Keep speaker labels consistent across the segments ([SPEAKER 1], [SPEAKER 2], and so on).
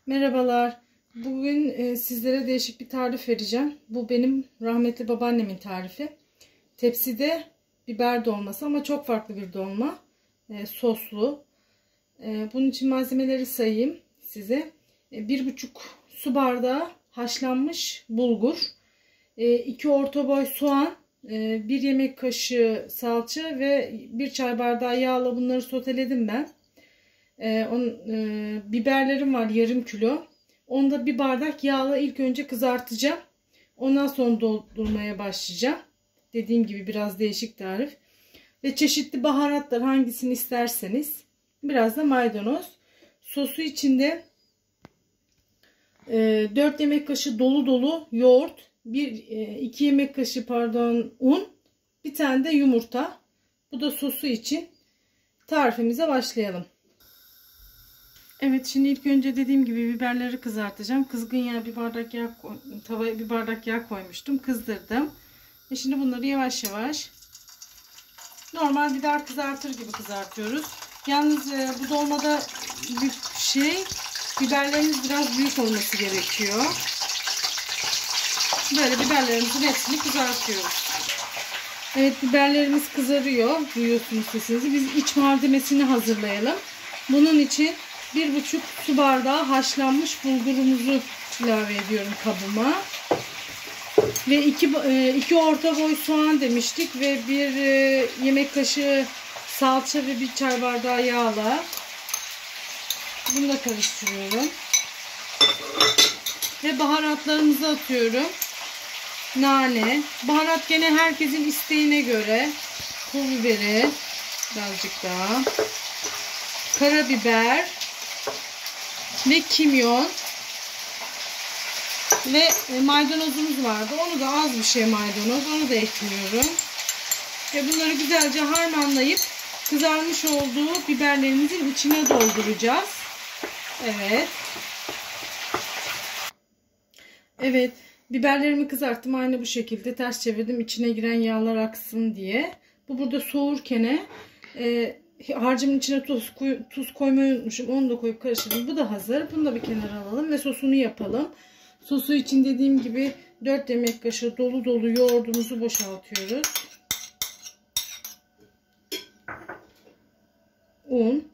[SPEAKER 1] Merhabalar. Bugün sizlere değişik bir tarif vereceğim. Bu benim rahmetli babaannemin tarifi. Tepside biber dolması ama çok farklı bir dolma. Soslu. Bunun için malzemeleri sayayım size. 1,5 su bardağı haşlanmış bulgur. 2 orta boy soğan. 1 yemek kaşığı salça ve 1 çay bardağı yağla bunları soteledim ben. Biberlerim var yarım kilo. Onda 1 bardak yağla ilk önce kızartacağım. Ondan sonra doldurmaya başlayacağım. Dediğim gibi biraz değişik tarif. Ve çeşitli baharatlar hangisini isterseniz. Biraz da maydanoz. Sosu içinde 4 yemek kaşığı dolu dolu yoğurt. 2 yemek kaşığı un. Bir tane de yumurta. Bu da sosu için. Tarifimize başlayalım. Evet, şimdi ilk önce dediğim gibi biberleri kızartacağım. Kızgın yağ tavaya 1 bardak yağ koymuştum. Kızdırdım. Ve şimdi bunları yavaş yavaş normal biber kızartır gibi kızartıyoruz. Yalnız bu dolmada bir biberlerimiz biraz büyük olması gerekiyor. Böyle biberlerimizin hepsini kızartıyoruz. Evet, biberlerimiz kızarıyor. Duyuyorsunuz sesinizi. Biz iç malzemesini hazırlayalım. Bunun için 1,5 su bardağı haşlanmış bulgurumuzu ilave ediyorum kabıma. Ve 2 orta boy soğan demiştik ve 1 yemek kaşığı salça ve 1 çay bardağı yağla. Bunu da karıştırıyorum. Ve baharatlarımızı atıyorum. Nane. Baharat gene herkesin isteğine göre. Pul biberi. Birazcık daha. Karabiber. Ve kimyon. Ve maydanozumuz vardı. Onu da az bir şey maydanoz. Onu da ekliyorum. Ve bunları güzelce harmanlayıp kızarmış olduğu biberlerimizin içine dolduracağız. Evet. Evet. Biberlerimi kızarttım. Aynı bu şekilde ters çevirdim. İçine giren yağlar aksın diye. Bu burada soğurken harcımın içine tuz koymayı unutmuşum. Onu da koyup karıştırdım. Bu da hazır. Bunu da bir kenara alalım ve sosunu yapalım. Sosu için dediğim gibi 4 yemek kaşığı dolu dolu yoğurdumuzu boşaltıyoruz. Un.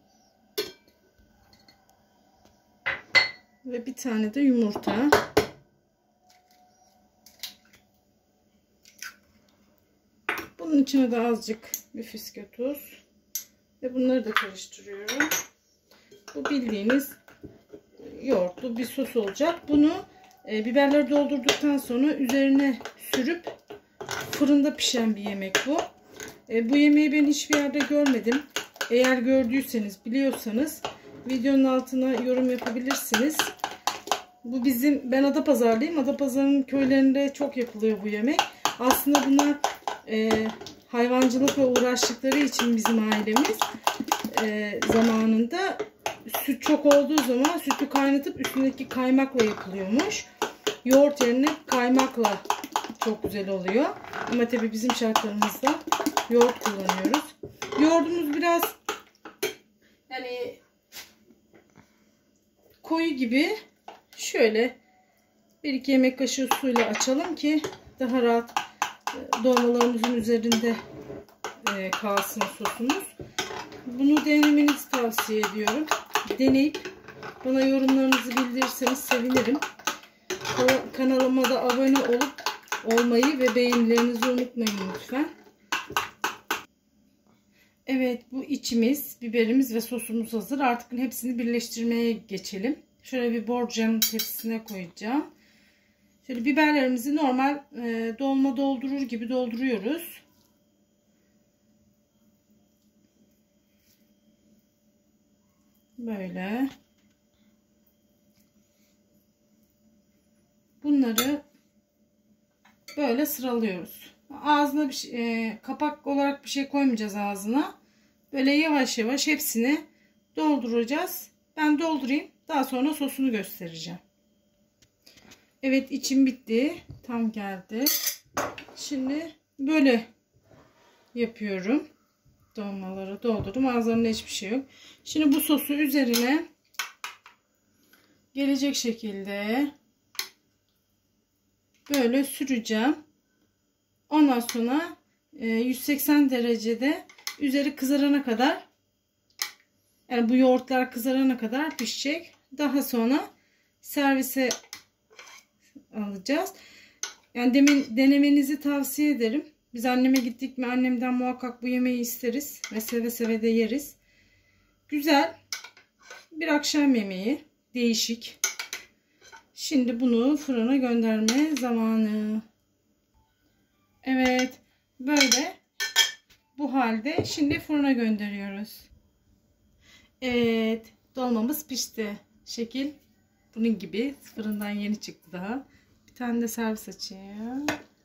[SPEAKER 1] Ve bir tane de yumurta. Bunun içine de azıcık bir fiske tuz. Ve bunları da karıştırıyorum. Bu bildiğiniz yoğurtlu bir sos olacak. Bunu biberleri doldurduktan sonra üzerine sürüp fırında pişen bir yemek bu. Bu yemeği ben hiçbir yerde görmedim. Eğer gördüyseniz, biliyorsanız videonun altına yorum yapabilirsiniz. Bu ben Adapazarlıyım. Adapazarı'nın köylerinde çok yapılıyor bu yemek. Aslında bunlar hayvancılıkla uğraştıkları için bizim ailemiz zamanında süt çok olduğu zaman sütü kaynatıp üstündeki kaymakla yapılıyormuş. Yoğurt yerine kaymakla çok güzel oluyor. Ama tabii bizim şartlarımızda yoğurt kullanıyoruz. Yoğurdumuz biraz yani koyu gibi, şöyle 1-2 yemek kaşığı suyla açalım ki daha rahat dolmalarımızın üzerinde kalsın sosumuz. Bunu denemenizi tavsiye ediyorum. Deneyip bana yorumlarınızı bildirirseniz sevinirim. Kanalıma da abone olmayı ve beğenilerinizi unutmayın lütfen. Evet, bu içimiz, biberimiz ve sosumuz hazır. Artık hepsini birleştirmeye geçelim. Şöyle bir borcam tepsisine koyacağım. Şöyle biberlerimizi normal dolma doldurur gibi dolduruyoruz. Böyle. Bunları böyle sıralıyoruz. Ağzına kapak olarak bir şey koymayacağız ağzına. Böyle yavaş yavaş hepsini dolduracağız. Ben doldurayım. Daha sonra sosunu göstereceğim. Evet, içim bitti. Tam geldi. Şimdi böyle yapıyorum. Dolmaları doldurdum. Ağızlarında hiçbir şey yok. Şimdi bu sosu üzerine gelecek şekilde böyle süreceğim. Ondan sonra 180 derecede üzeri kızarana kadar, yani bu yoğurtlar kızarana kadar pişecek. Daha sonra servise alacağız. Yani denemenizi tavsiye ederim. Biz anneme gittik mi annemden muhakkak bu yemeği isteriz ve seve seve de yeriz. Güzel bir akşam yemeği, değişik. Şimdi bunu fırına gönderme zamanı. Evet, böyle bu halde şimdi fırına gönderiyoruz. Evet, dolmamız pişti. Şekil bunun gibi, fırından yeni çıktı daha. Bir tane de servis açayım.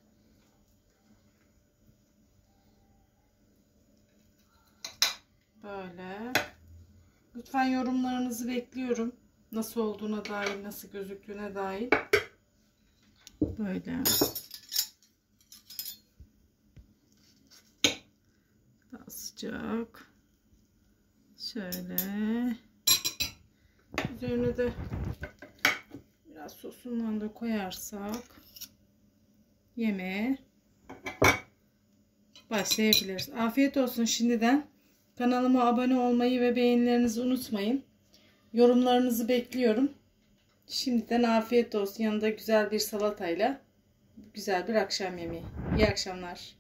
[SPEAKER 1] Böyle. Lütfen yorumlarınızı bekliyorum. Nasıl olduğuna dair, nasıl gözüktüğüne dair. Böyle. Daha sıcak. Şöyle. Üzerine de biraz sosundan da koyarsak yemeğe başlayabiliriz. Afiyet olsun şimdiden. Kanalıma abone olmayı ve beğenilerinizi unutmayın. Yorumlarınızı bekliyorum. Şimdiden afiyet olsun. Yanında güzel bir salatayla güzel bir akşam yemeği. İyi akşamlar.